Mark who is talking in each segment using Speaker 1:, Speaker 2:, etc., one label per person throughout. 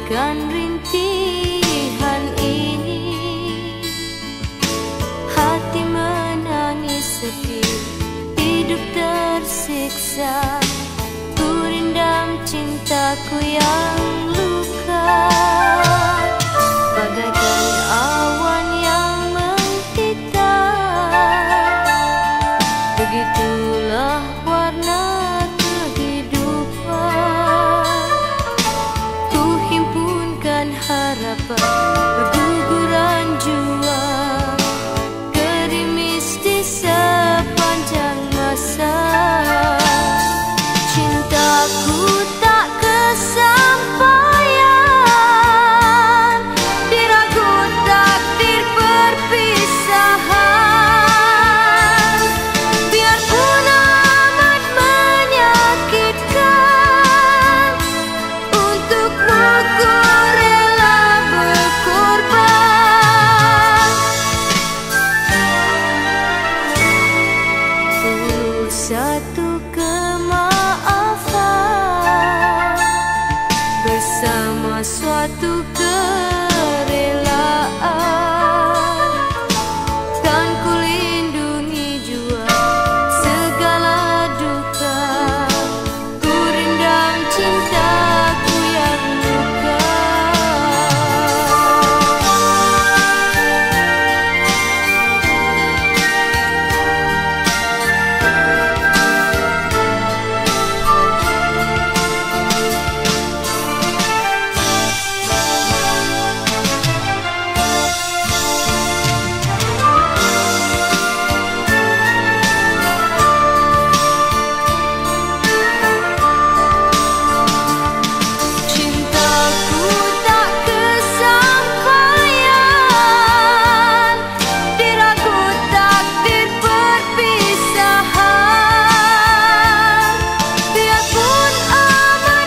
Speaker 1: bagaikan rintihan ini. Hati menangis sedih, hidup tersiksa. Ku rindam cintaku yang luka, bagaikan awan yang menghitam. Begitulah warna kehidupan. Ku himpunkan harapan, berguguran jua, gerimis di sepanjang masa. Cintaku tak kesampaian, diragut takdir perpisahan. Biarpun amat menyakitkan, untukmu ku rela berkorban. Satu kemaafan bersama suatu kerelaan, kan ku lindungi jua segala duka. Ku rindam cintaku yang luka. Cintaku tak kesampaian, diragut takdir perpisahan. Biarpun amat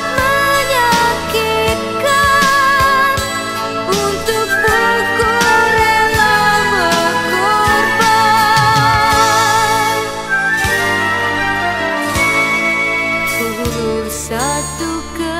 Speaker 1: menyakitkan, untukmu ku rela berkorban. Satu